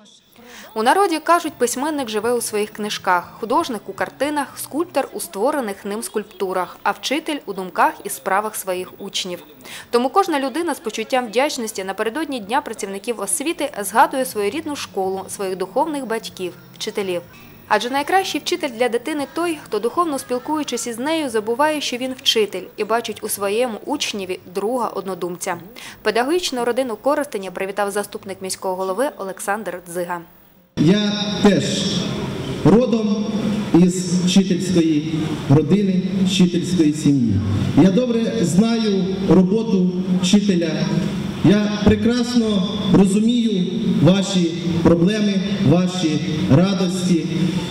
У народі кажуть, письменник живе у своїх книжках, художник – у картинах, скульптор – у створених ним скульптурах, а вчитель – у думках і справах своїх учнів. Тому кожна людина з почуттям вдячності напередодні Дня працівників освіти згадує свою рідну школу, своїх духовних батьків, вчителів. Адже найкращий вчитель для дитини – той, хто, духовно спілкуючись із нею, забуває, що він вчитель і бачить у своєму учневі друга-однодумця. Педагогічну родину Коростеня привітав заступник міського голови Олександр Дзига. Я теж родом із вчительської родини, вчительської сім'ї. Я добре знаю роботу вчителя. Я прекрасно розумію ваші проблеми, ваші радості.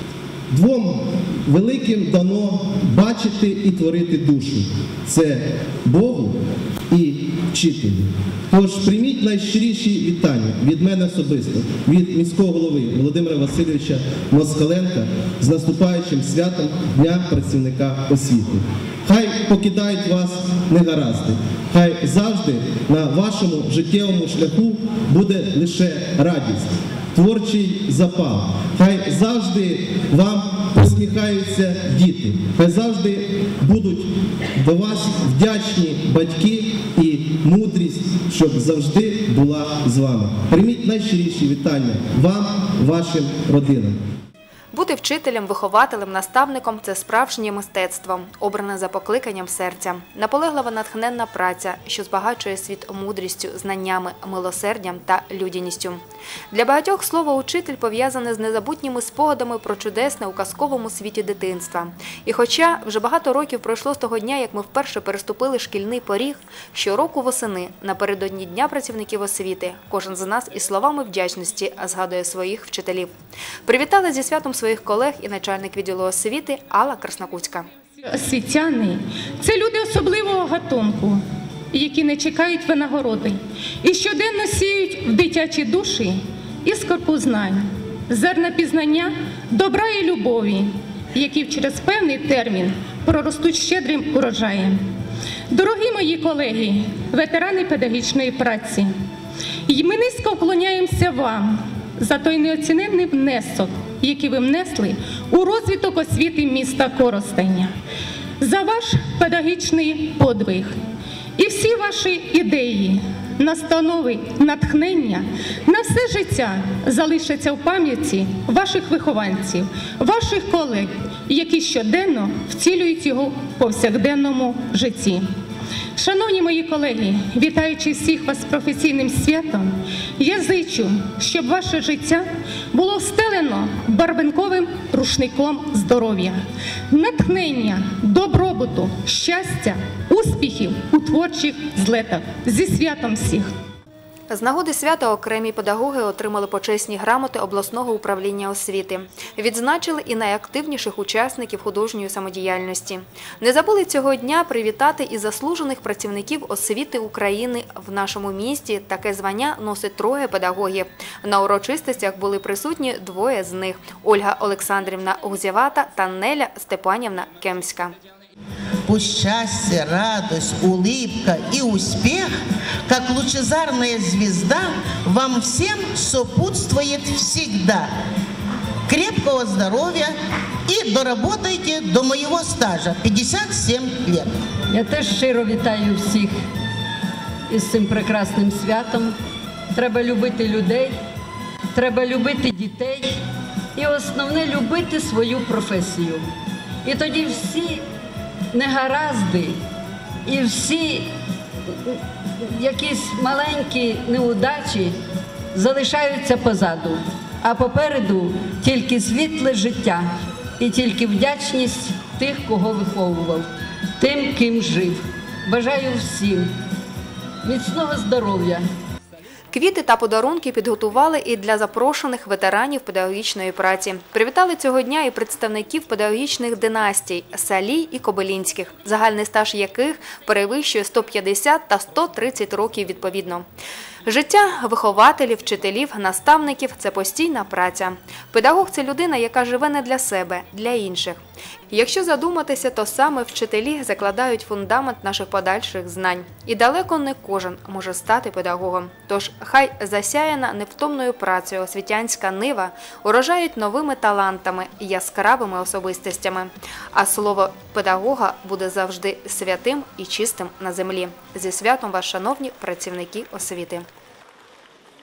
Двом великим дано бачити і творити душу. Це Богу і вчителю. Тож прийміть найщиріші вітання від мене особисто, від міського голови Володимира Васильовича Москаленка з наступаючим святом Дня працівника освіти. Хай покидають вас негаразди, хай завжди на вашому життєвому шляху буде лише радість, творчий запал. Хай завжди вам посміхаються діти, хай завжди будуть до вас вдячні батьки і мудрість, щоб завжди була з вами. Прийміть найщиріші вітання вам, вашим родинам. Бути вчителем, вихователем, наставником – це справжнє мистецтво, обране за покликанням серця. Наполеглива натхненна праця, що збагачує світ мудрістю, знаннями, милосердям та людяністю. Для багатьох слово «учитель» пов'язане з незабутніми спогадами про чудесне у казковому світі дитинства. І хоча вже багато років пройшло з того дня, як ми вперше переступили шкільний поріг, щороку восени, напередодні Дня працівників освіти, кожен з нас із словами вдячності згадує своїх вчителів. Привітали зі святом своїх колег і начальник відділу освіти Алла Краснокутська. Освітяни – це люди особливого гатунку, які не чекають винагороди і щоденно сіють в дитячі душі іскорку знань, зерна пізнання, добра і любові, які через певний термін проростуть щедрим урожаєм. Дорогі мої колеги, ветерани педагогічної праці, ми низько вклоняємося вам за той неоціненний внесок, який ви внесли у розвиток освіти міста Коростеня, за ваш педагогічний подвиг. І всі ваші ідеї, настанови, натхнення на все життя залишаться в пам'яті ваших вихованців, ваших колег, які щоденно втілюють його в повсякденному житті. Шановні мої колеги, вітаючи всіх вас з професійним святом, я зичу, щоб ваше життя було встелено барвинковим рушником здоров'я, натхнення, добробуту, щастя, успіхів у творчих злетах. Зі святом всіх! З нагоди свята окремі педагоги отримали почесні грамоти обласного управління освіти. Відзначили і найактивніших учасників художньої самодіяльності. Не забули цього дня привітати і заслужених працівників освіти України. В нашому місті таке звання носить троє педагогів. На урочистостях були присутні двоє з них – Ольга Олександрівна Гузєвата та Неля Степанівна Кемська. Пусть счастье, радость, улыбка и успех, как лучезарная звезда, вам всем сопутствует всегда. Крепкого здоровья и доработайте до моего стажа – 57 лет. Я теж щиро вітаю всіх із цим прекрасним святом. Треба любити людей, треба любити дітей і основне – любити свою професію. І тоді всі негаразди і всі якісь маленькі неудачі залишаються позаду, а попереду тільки світле життя і тільки вдячність тих, кого виховував, тим, ким жив. Бажаю всім міцного здоров'я. Квіти та подарунки підготували і для запрошених ветеранів педагогічної праці. Привітали цього дня і представників педагогічних династій – Салій і Кобилінських, загальний стаж яких перевищує 150 та 130 років відповідно. Життя вихователів, вчителів, наставників – це постійна праця. Педагог – це людина, яка живе не для себе, для інших. І якщо задуматися, то саме вчителі закладають фундамент наших подальших знань. І далеко не кожен може стати педагогом. Тож хай засяяна невтомною працею освітянська нива урожають новими талантами і яскравими особистостями. А слово педагога буде завжди святим і чистим на землі. Зі святом вас, шановні працівники освіти!